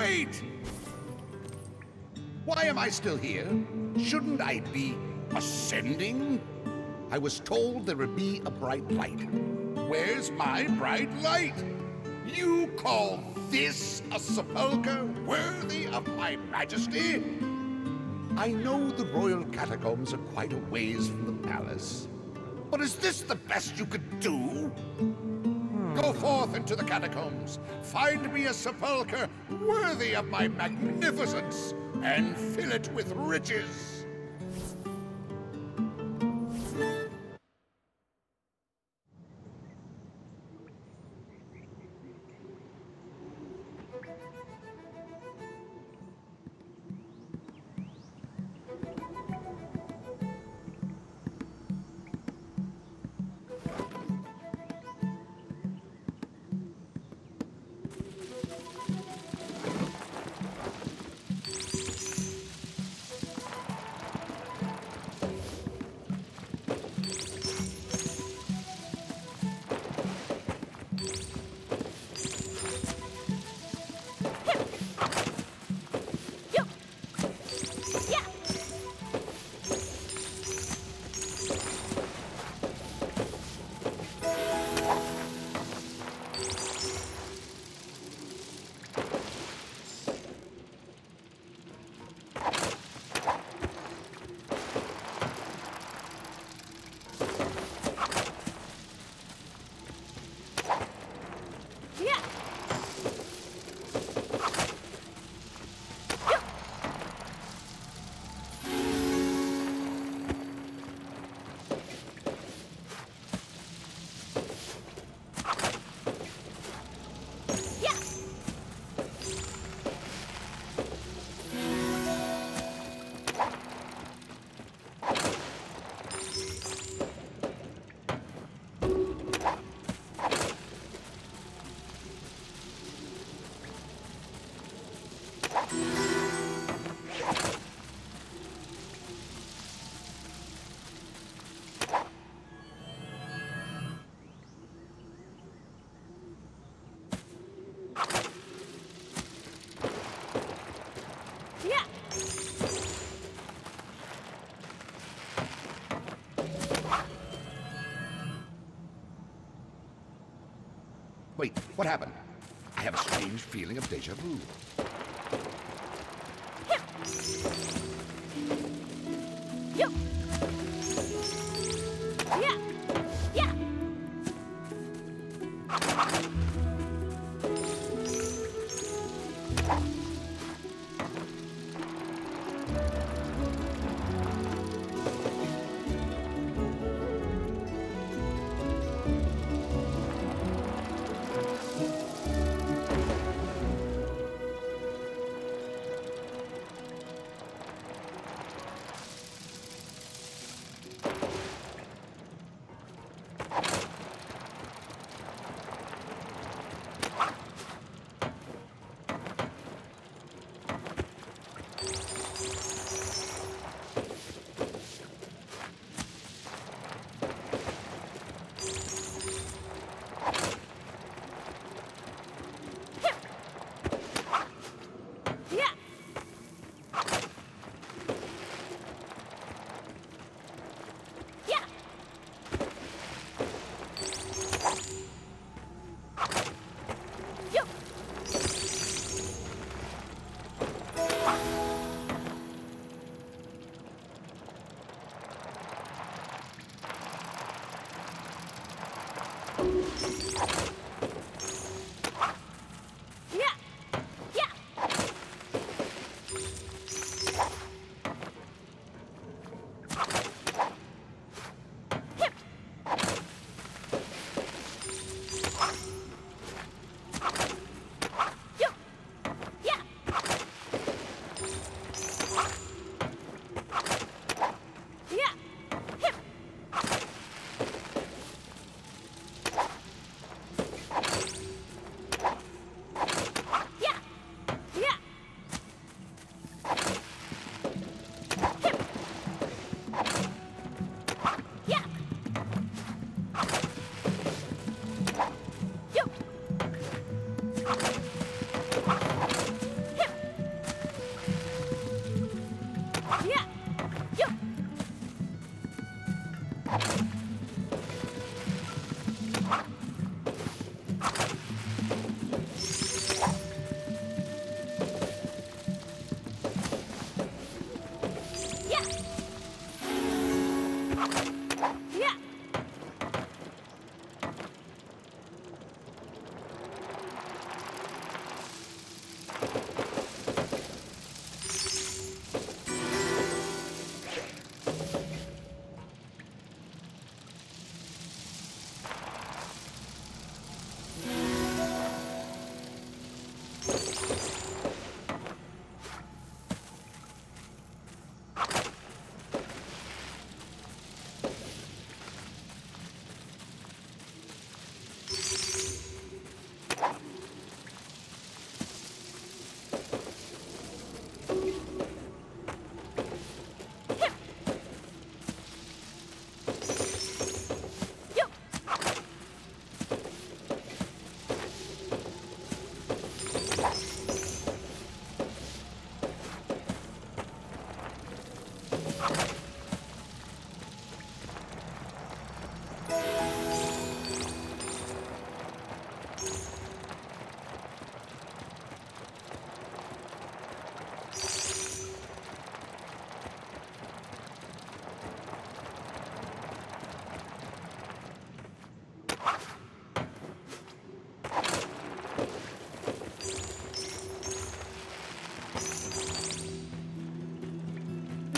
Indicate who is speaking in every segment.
Speaker 1: Wait! Why am I still here? Shouldn't I be ascending? I was told there would be a bright light. Where's my bright light? You call this a sepulchre worthy of my majesty? I know the royal catacombs are quite a ways from the palace, but is this the best you could do? Go forth into the catacombs, find me a sepulchre worthy of my magnificence, and fill it with riches. Wait, what happened? I have a strange feeling of déjà vu.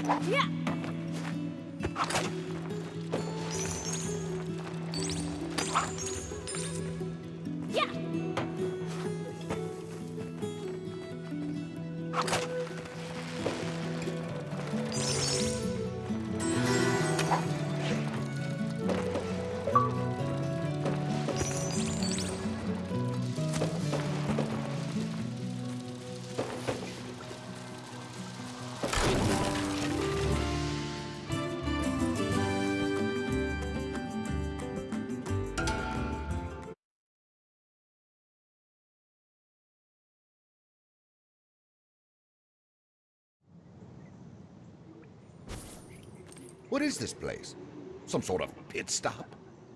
Speaker 2: Yeah. Yeah.
Speaker 1: What is this place? Some sort of pit stop?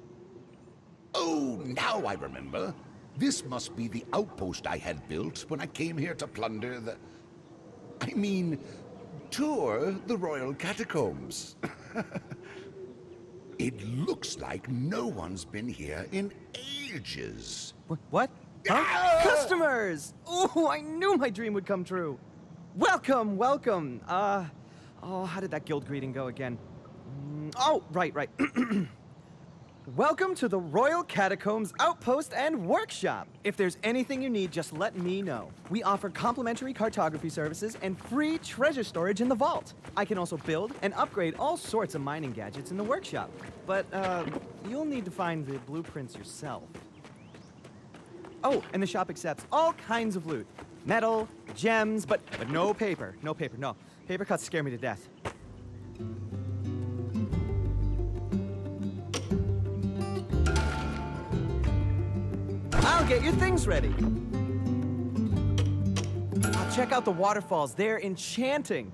Speaker 1: Oh, now I remember. This must be the outpost I had built when I came here to plunder the... I mean, tour the royal catacombs. It looks like no one's been here in ages.
Speaker 3: What? Huh? Customers! Oh, I knew my dream would come true. Welcome, welcome. Oh, how did that guild greeting go again? Oh, right. Welcome to the Royal Catacombs Outpost and Workshop. If there's anything you need, just let me know. We offer complimentary cartography services and free treasure storage in the vault. I can also build and upgrade all sorts of mining gadgets in the workshop. But, you'll need to find the blueprints yourself. Oh, and the shop accepts all kinds of loot. Metal, gems, but no paper. No paper, no. Paper cuts scare me to death. I'll get your things ready. Oh, check out the waterfalls. They're enchanting.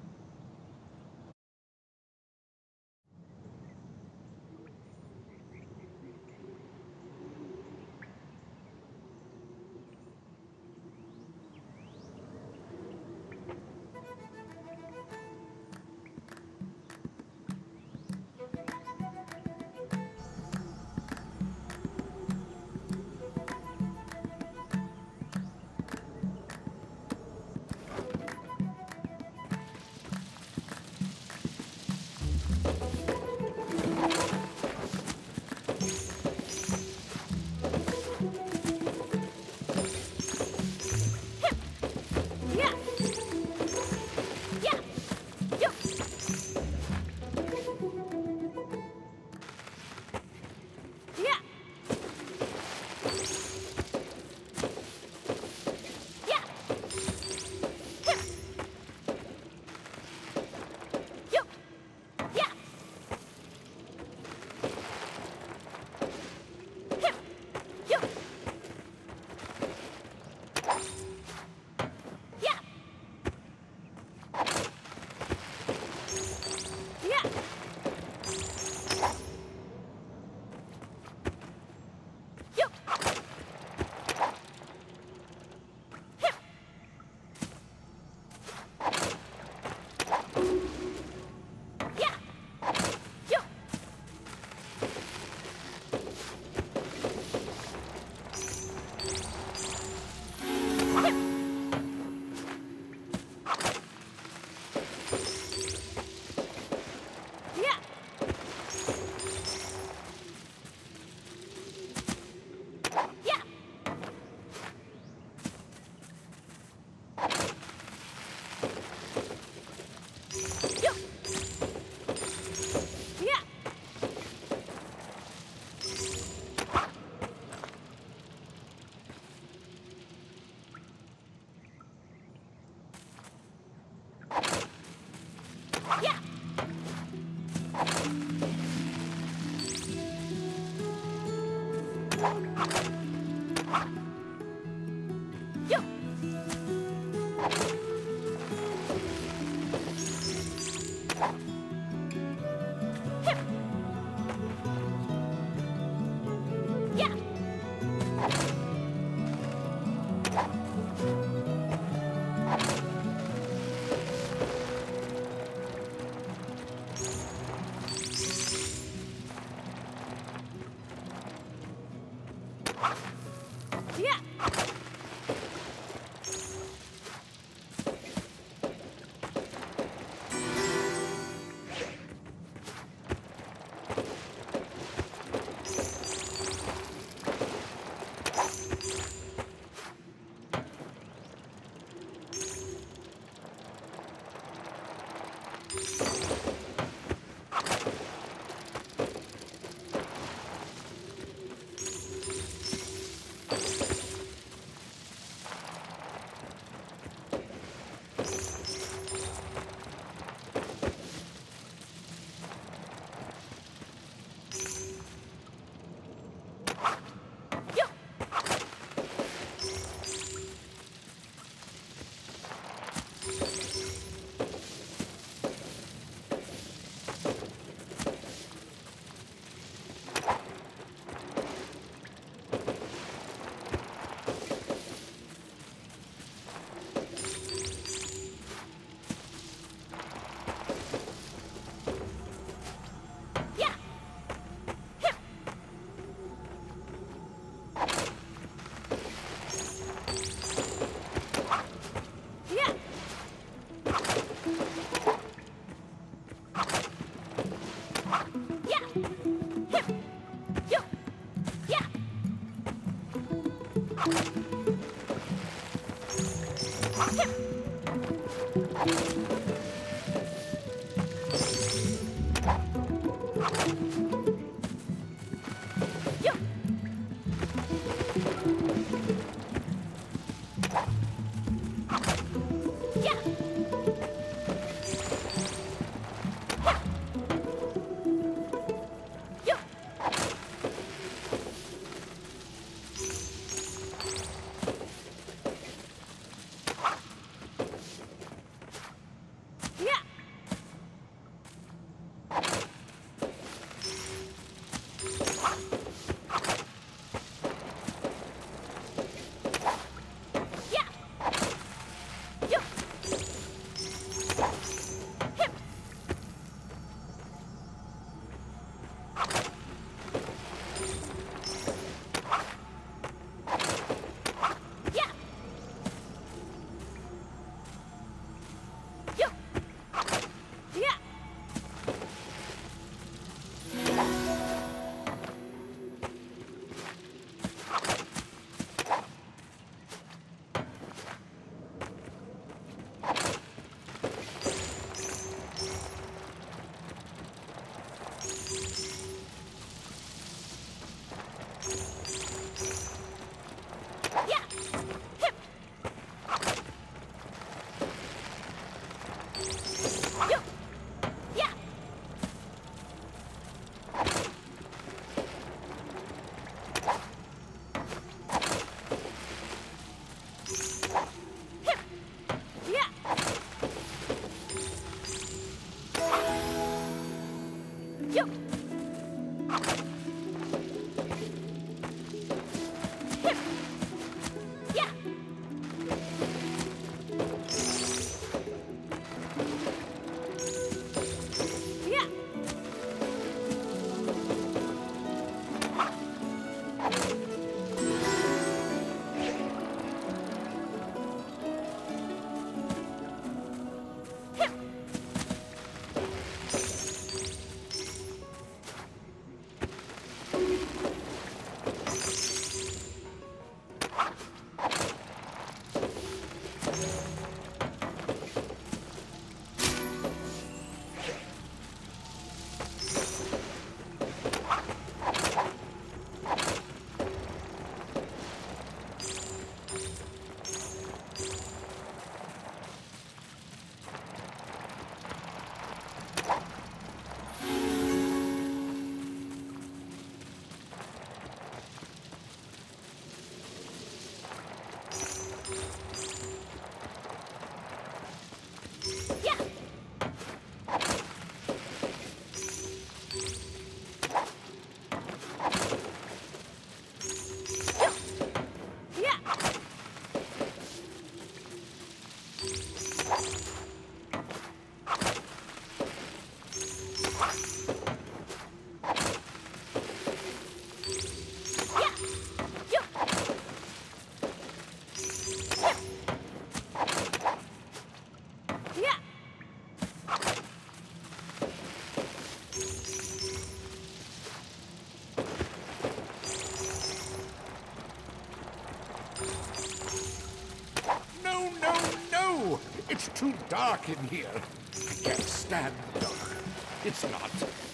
Speaker 1: It's too dark in here. I can't stand the dark. It's not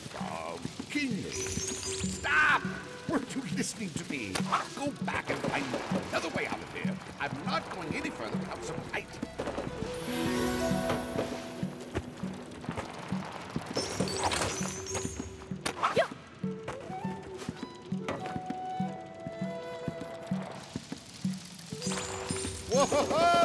Speaker 1: kingly. Stop! Weren't you listening to me? Go back and find another way out of here. I'm not going any further without some light. Whoa-ho-ho!